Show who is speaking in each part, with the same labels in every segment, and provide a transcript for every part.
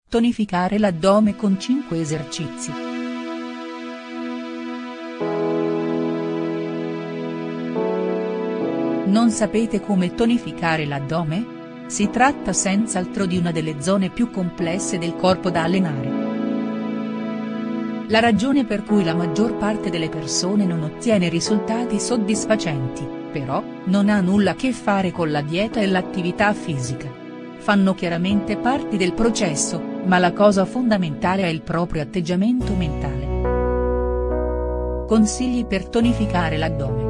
Speaker 1: Tonificare l'addome con 5 esercizi. Non sapete come tonificare l'addome? Si tratta senz'altro di una delle zone più complesse del corpo da allenare. La ragione per cui la maggior parte delle persone non ottiene risultati soddisfacenti, però, non ha nulla a che fare con la dieta e l'attività fisica. Fanno chiaramente parte del processo, ma la cosa fondamentale è il proprio atteggiamento mentale. Consigli per tonificare l'addome.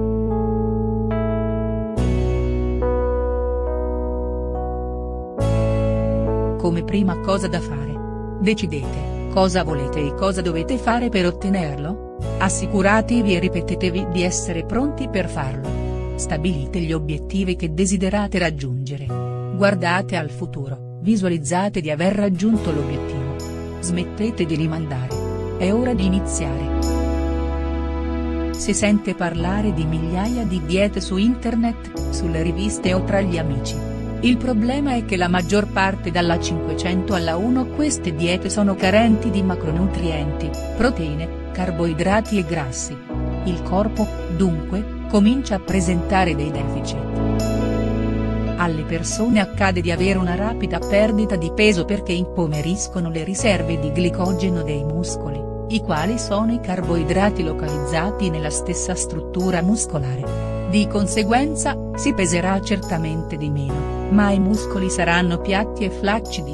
Speaker 1: Come prima cosa da fare. Decidete cosa volete e cosa dovete fare per ottenerlo? Assicuratevi e ripetetevi di essere pronti per farlo. Stabilite gli obiettivi che desiderate raggiungere. Guardate al futuro, visualizzate di aver raggiunto l'obiettivo. Smettete di rimandare. È ora di iniziare. Si sente parlare di migliaia di diete su internet, sulle riviste o tra gli amici. Il problema è che la maggior parte dalla 500 alla 1 queste diete sono carenti di macronutrienti, proteine, carboidrati e grassi. Il corpo, dunque, comincia a presentare dei deficit. Alle persone accade di avere una rapida perdita di peso perché impoveriscono le riserve di glicogeno dei muscoli, i quali sono i carboidrati localizzati nella stessa struttura muscolare. Di conseguenza, si peserà certamente di meno, ma i muscoli saranno piatti e flaccidi.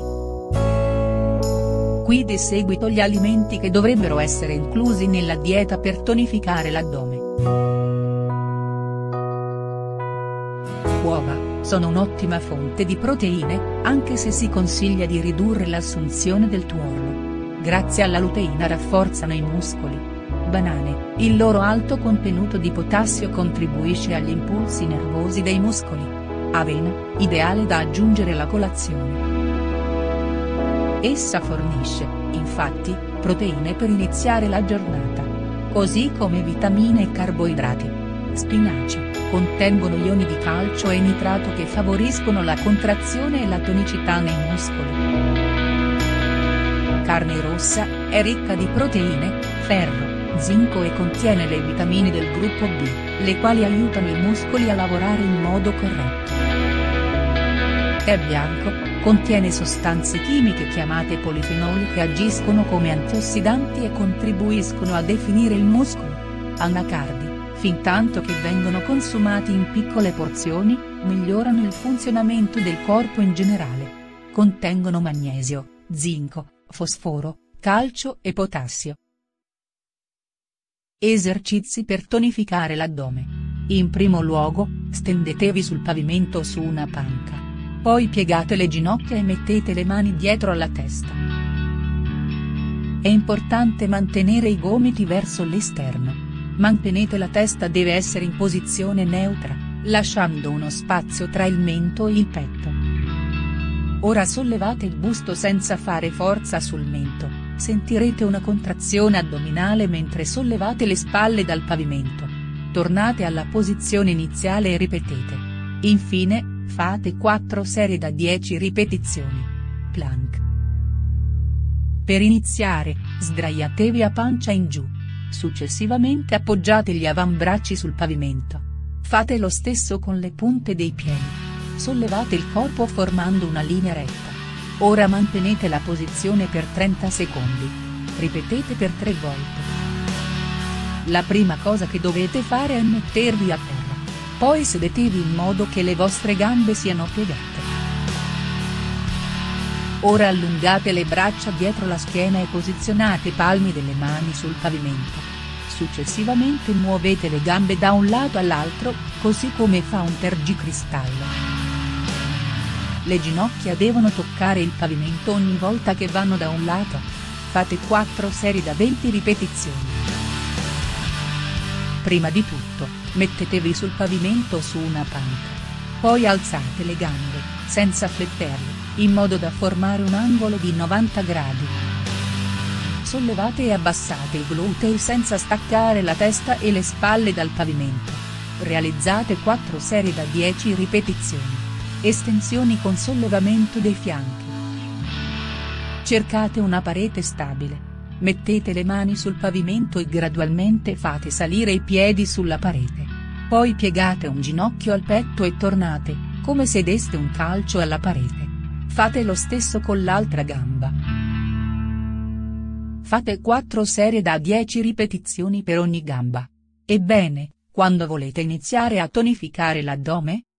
Speaker 1: Qui di seguito gli alimenti che dovrebbero essere inclusi nella dieta per tonificare l'addome. Uova, sono un'ottima fonte di proteine, anche se si consiglia di ridurre l'assunzione del tuorlo. Grazie alla luteina rafforzano i muscoli. Banane, il loro alto contenuto di potassio contribuisce agli impulsi nervosi dei muscoli. Avena, ideale da aggiungere alla colazione. Essa fornisce, infatti, proteine per iniziare la giornata. Così come vitamine e carboidrati. Spinaci, contengono ioni di calcio e nitrato che favoriscono la contrazione e la tonicità nei muscoli. Carne rossa, è ricca di proteine, ferro, zinco e contiene le vitamine del gruppo B, le quali aiutano i muscoli a lavorare in modo corretto. Tè bianco, contiene sostanze chimiche chiamate polifenoli che agiscono come antiossidanti e contribuiscono a definire il muscolo. Anacardi, fintanto che vengono consumati in piccole porzioni, migliorano il funzionamento del corpo in generale. Contengono magnesio, zinco, fosforo, calcio e potassio. Esercizi per tonificare l'addome. In primo luogo, stendetevi sul pavimento o su una panca. Poi piegate le ginocchia e mettete le mani dietro alla testa. È importante mantenere i gomiti verso l'esterno. Mantenete la testa deve essere in posizione neutra, lasciando uno spazio tra il mento e il petto. Ora sollevate il busto senza fare forza sul mento. Sentirete una contrazione addominale mentre sollevate le spalle dal pavimento. Tornate alla posizione iniziale e ripetete. Infine, fate 4 serie da 10 ripetizioni. Plank. Per iniziare, sdraiatevi a pancia in giù. Successivamente appoggiate gli avambracci sul pavimento. Fate lo stesso con le punte dei piedi. Sollevate il corpo formando una linea retta. Ora mantenete la posizione per 30 secondi. Ripetete per 3 volte. La prima cosa che dovete fare è mettervi a terra. Poi sedetevi in modo che le vostre gambe siano piegate. Ora allungate le braccia dietro la schiena e posizionate i palmi delle mani sul pavimento. Successivamente muovete le gambe da un lato all'altro, così come fa un tergicristallo. Le ginocchia devono toccare il pavimento ogni volta che vanno da un lato. Fate 4 serie da 20 ripetizioni. Prima di tutto, mettetevi sul pavimento o su una panca. Poi alzate le gambe, senza fletterle, in modo da formare un angolo di 90 gradi. Sollevate e abbassate i glutei senza staccare la testa e le spalle dal pavimento. Realizzate 4 serie da 10 ripetizioni. Estensioni con sollevamento dei fianchi. Cercate una parete stabile. Mettete le mani sul pavimento e gradualmente fate salire i piedi sulla parete. Poi piegate un ginocchio al petto e tornate, come se deste un calcio alla parete. Fate lo stesso con l'altra gamba. Fate 4 serie da 10 ripetizioni per ogni gamba. Ebbene, quando volete iniziare a tonificare l'addome?